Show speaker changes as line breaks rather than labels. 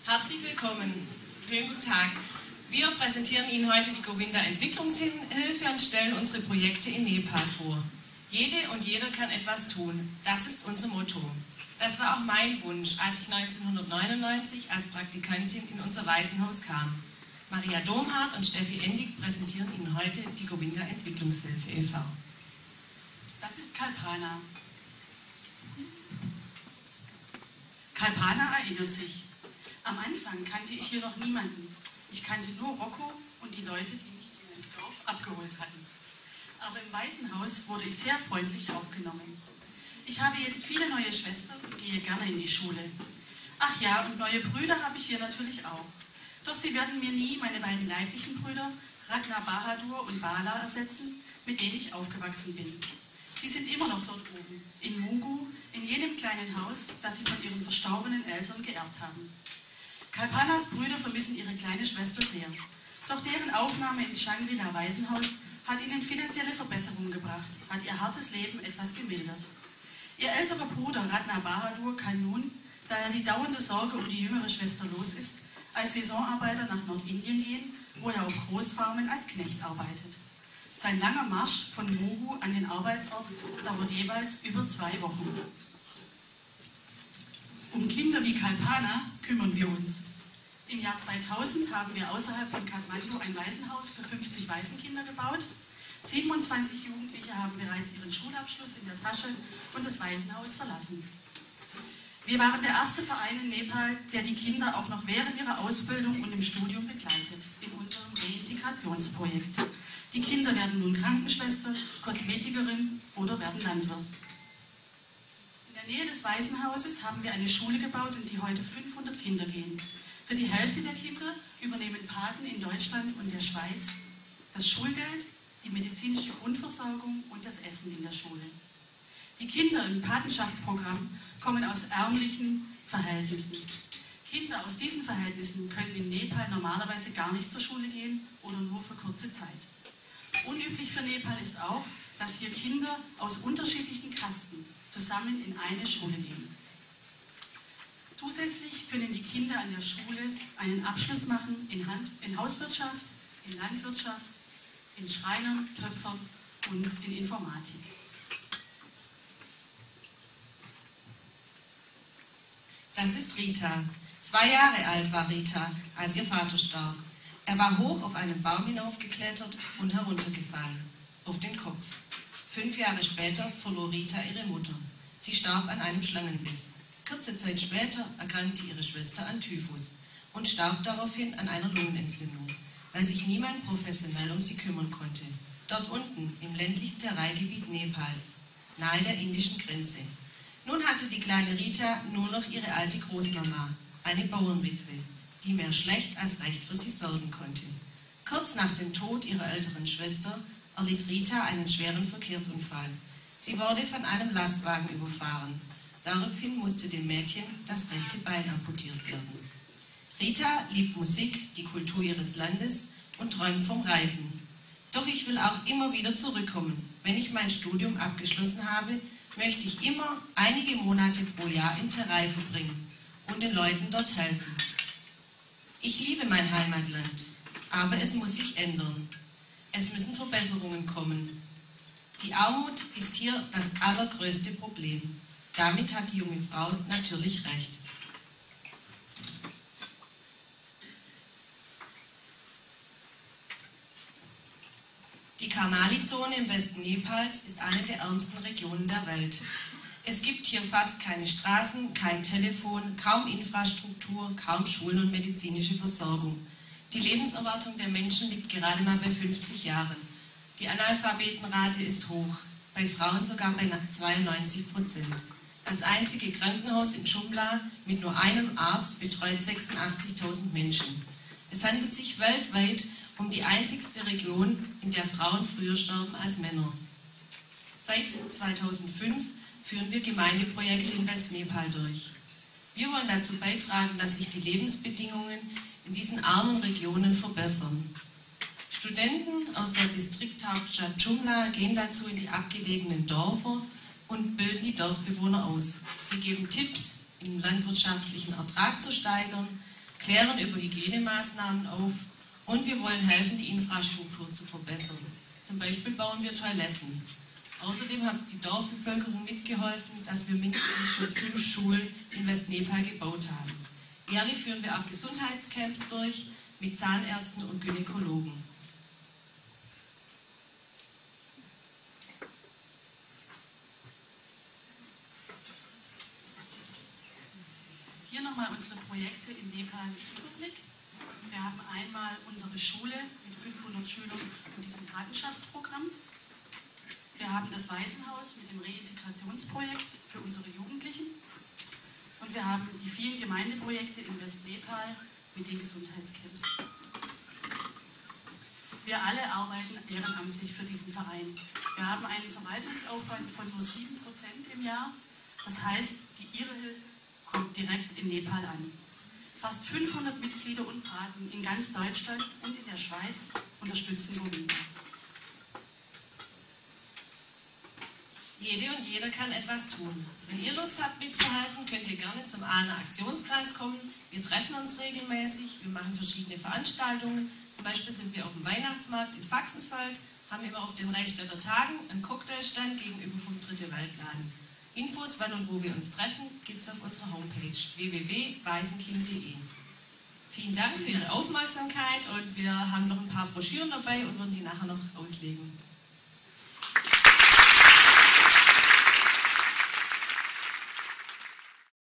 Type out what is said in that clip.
Herzlich willkommen. Schönen guten Tag. Wir präsentieren Ihnen heute die Govinda Entwicklungshilfe und stellen unsere Projekte in Nepal vor. Jede und jeder kann etwas tun. Das ist unser Motto. Das war auch mein Wunsch, als ich 1999 als Praktikantin in unser Waisenhaus kam. Maria Domhardt und Steffi Endig präsentieren Ihnen heute die Govinda Entwicklungshilfe e.V.
Das ist Kalpana. Kalpana erinnert sich. Am Anfang kannte ich hier noch niemanden. Ich kannte nur Rocco und die Leute, die mich in dem Dorf abgeholt hatten. Aber im Waisenhaus wurde ich sehr freundlich aufgenommen. Ich habe jetzt viele neue Schwestern und gehe gerne in die Schule. Ach ja, und neue Brüder habe ich hier natürlich auch. Doch sie werden mir nie meine beiden leiblichen Brüder, Ratna Bahadur und Bala, ersetzen, mit denen ich aufgewachsen bin. Sie sind immer noch dort oben, in Mugu, in jenem kleinen Haus, das sie von ihren verstorbenen Eltern geerbt haben. Kalpanas Brüder vermissen ihre kleine Schwester sehr. Doch deren Aufnahme ins Shangri-La-Waisenhaus hat ihnen finanzielle Verbesserungen gebracht, hat ihr hartes Leben etwas gemildert. Ihr älterer Bruder Ratna Bahadur kann nun, da er die dauernde Sorge um die jüngere Schwester los ist, als Saisonarbeiter nach Nordindien gehen, wo er auf Großfarmen als Knecht arbeitet. Sein langer Marsch von Mugu an den Arbeitsort dauert jeweils über 2 Wochen. Um Kinder wie Kalpana kümmern wir uns. Im Jahr 2000 haben wir außerhalb von Kathmandu ein Waisenhaus für 50 Waisenkinder gebaut. 27 Jugendliche haben bereits ihren Schulabschluss in der Tasche und das Waisenhaus verlassen. Wir waren der erste Verein in Nepal, der die Kinder auch noch während ihrer Ausbildung und im Studium begleitet, in unserem Reintegrationsprojekt. Die Kinder werden nun Krankenschwester, Kosmetikerin oder werden Landwirt. In der Nähe des Waisenhauses haben wir eine Schule gebaut, in die heute 500 Kinder gehen. Für die Hälfte der Kinder übernehmen Paten in Deutschland und der Schweiz das Schulgeld, die medizinische Grundversorgung und das Essen in der Schule. Die Kinder im Patenschaftsprogramm kommen aus ärmlichen Verhältnissen. Kinder aus diesen Verhältnissen können in Nepal normalerweise gar nicht zur Schule gehen oder nur für kurze Zeit. Unüblich für Nepal ist auch, dass hier Kinder aus unterschiedlichen Kasten zusammen in eine Schule gehen. Zusätzlich können die Kinder an der Schule einen Abschluss machen in Hauswirtschaft, in Landwirtschaft, in Schreinern, Töpfern und in Informatik.
Das ist Rita. 2 Jahre alt war Rita, als ihr Vater starb. Er war hoch auf einen Baum hinaufgeklettert und heruntergefallen, auf den Kopf. 5 Jahre später verlor Rita ihre Mutter. Sie starb an einem Schlangenbiss. Kurze Zeit später erkrankte ihre Schwester an Typhus und starb daraufhin an einer Lungenentzündung, weil sich niemand professionell um sie kümmern konnte. Dort unten, im ländlichen Teilgebiet Nepals, nahe der indischen Grenze. Nun hatte die kleine Rita nur noch ihre alte Großmama, eine Bauernwitwe, die mehr schlecht als recht für sie sorgen konnte. Kurz nach dem Tod ihrer älteren Schwester erlitt Rita einen schweren Verkehrsunfall. Sie wurde von einem Lastwagen überfahren. Daraufhin musste dem Mädchen das rechte Bein amputiert werden. Rita liebt Musik, die Kultur ihres Landes und träumt vom Reisen. Doch ich will auch immer wieder zurückkommen. Wenn ich mein Studium abgeschlossen habe, möchte ich immer einige Monate pro Jahr in Terai verbringen und den Leuten dort helfen. Ich liebe mein Heimatland, aber es muss sich ändern. Es müssen Verbesserungen kommen. Die Armut ist hier das allergrößte Problem. Damit hat die junge Frau natürlich recht. Die Karnali-Zone im Westen Nepals ist eine der ärmsten Regionen der Welt. Es gibt hier fast keine Straßen, kein Telefon, kaum Infrastruktur, kaum Schulen und medizinische Versorgung. Die Lebenserwartung der Menschen liegt gerade mal bei 50 Jahren. Die Analphabetenrate ist hoch, bei Frauen sogar bei 92%. Das einzige Krankenhaus in Shumla mit nur einem Arzt betreut 86.000 Menschen. Es handelt sich weltweit um die einzigste Region, in der Frauen früher sterben als Männer. Seit 2005 führen wir Gemeindeprojekte in Westnepal durch. Wir wollen dazu beitragen, dass sich die Lebensbedingungen in diesen armen Regionen verbessern. Studenten aus der Distrikthauptstadt Shumla gehen dazu in die abgelegenen Dörfer und bilden die Dorfbewohner aus. Sie geben Tipps, den landwirtschaftlichen Ertrag zu steigern, klären über Hygienemaßnahmen auf und wir wollen helfen, die Infrastruktur zu verbessern. Zum Beispiel bauen wir Toiletten. Außerdem hat die Dorfbevölkerung mitgeholfen, dass wir mindestens schon 5 Schulen in Westnepal gebaut haben. Jährlich führen wir auch Gesundheitscamps durch mit Zahnärzten und Gynäkologen.
Hier nochmal unsere Projekte in Nepal im Überblick. Wir haben einmal unsere Schule mit 500 Schülern und diesem Patenschaftsprogramm. Wir haben das Waisenhaus mit dem Reintegrationsprojekt für unsere Jugendlichen. Und wir haben die vielen Gemeindeprojekte in Westnepal mit den Gesundheitscamps. Wir alle arbeiten ehrenamtlich für diesen Verein. Wir haben einen Verwaltungsaufwand von nur 7% im Jahr. Das heißt, Ihre Hilfe kommt direkt in Nepal an. Fast 500 Mitglieder und Paten in ganz Deutschland und in der Schweiz unterstützen Govinda.
Jede und jeder kann etwas tun. Wenn ihr Lust habt mitzuhelfen, könnt ihr gerne zum Ahner Aktionskreis kommen. Wir treffen uns regelmäßig, wir machen verschiedene Veranstaltungen. Zum Beispiel sind wir auf dem Weihnachtsmarkt in Faxenfeld, haben immer auf den Reichstädter Tagen einen Cocktailstand gegenüber vom Dritte Weltladen. Infos, wann und wo wir uns treffen, gibt es auf unserer Homepage www.waisenkind.de. Vielen Dank für Ihre Aufmerksamkeit und wir haben noch ein paar Broschüren dabei und würden die nachher noch auslegen.